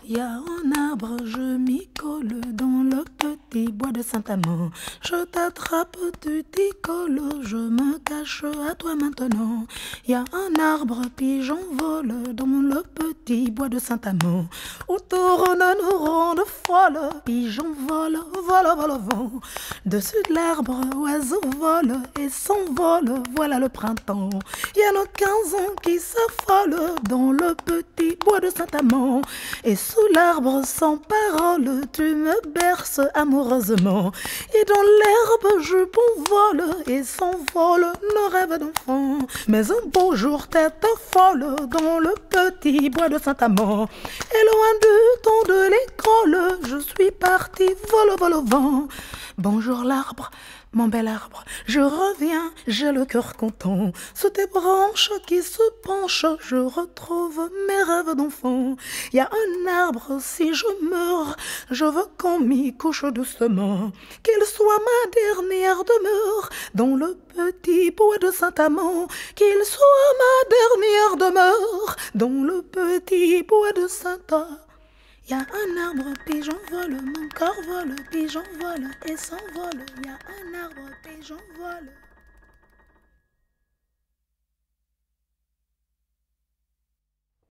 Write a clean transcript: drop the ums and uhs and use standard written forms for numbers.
Y a un arbre, je m'y colle dans le petit bois de Saint-Amand. Je t'attrape, tu t'y colles, je me cache à toi maintenant. Y a un arbre, puis j'envole dans le petit bois de Saint-Amand. Autour de nos rondes folles, puis j'envole, vole au vent. Dessus de l'arbre, oiseau vole et s'envole, voilà le printemps. Y a nos 15 ans qui s'affolent dans le petit bois de Saint-Amand. Et sous l'arbre sans parole, tu me berces amoureusement. Et dans l'herbe, je vole et s'envole nos rêves d'enfant. Mais un beau jour, tête folle, dans le petit bois de Saint-Amand. Et loin du temps de l'école, je suis parti vol au vent. Bonjour l'arbre, mon bel arbre, je reviens, j'ai le cœur content. Sous tes branches qui se penchent, je retrouve mes rêves d'enfant. Y a un arbre, si je meurs, je veux qu'on m'y couche doucement. Qu'il soit ma dernière demeure dans le petit bois de Saint-Amand. Qu'il soit ma dernière demeure dans le petit bois de Saint-Amand. Y a un arbre, puis j'envole, mon corps vole, puis j'envole et s'envole. Y a un arbre, puis j'envole.